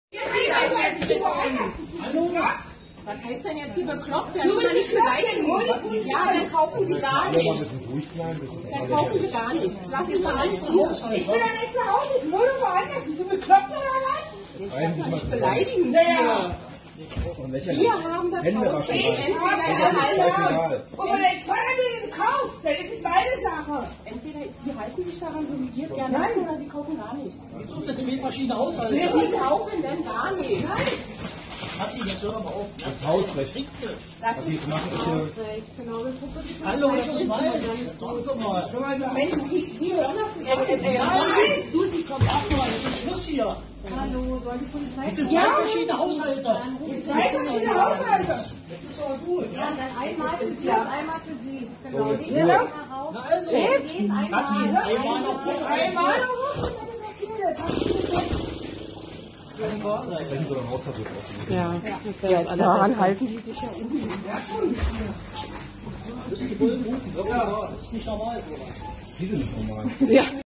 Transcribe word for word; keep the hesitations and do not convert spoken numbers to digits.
Was heißt denn jetzt hier bekloppt? Der ist ja nicht beleidigen. Ja, dann kaufen Sie gar nichts. Dann kaufen Sie gar nichts. Lassen Sie mal anziehen. Ich bin ja nicht zu Hause, ich wohne woanders. Bist du bekloppt oder was? Ich darf doch nicht beleidigen. Ja. Wir haben das Haus entweder erhalten. Und wenn der Vater mir gekauft, dann ist es meine Sache. Entweder Sie halten sich daran, so wie wir gerne halten, oder Sie kaufen gar nichts. Wieso sind zwei verschiedene Haushalte? Sie kaufen denn gar nichts. Hat sie jetzt hör aber auf. Das Hausrecht. Das ist Hausrecht. Genau, das ist Hallo, das ist mein. Guck mal. Mensch, Sie, Sie hören doch. Nein, du, Sie kommen auch mal. Schluss hier. Hallo, soll die Polizei Das sind zwei verschiedene Haushalte. Zwei verschiedene Haushalte. Das ist doch gut. Ja, dann einmal für Sie und einmal für Sie. Genau. So, jetzt Wir nur. gehen raus. Na also. Wir gehen einmal. Kathrin, einmal noch vor. Einmal noch was, dann ist das Kind. Das hast du gesagt. Wenn so ein Hausverbot aussieht. Ja, ja, daran halten die sich ja unbedingt. Das ist die Bullen rufen. Das ist nicht normal. Die sind nicht normal. Ja.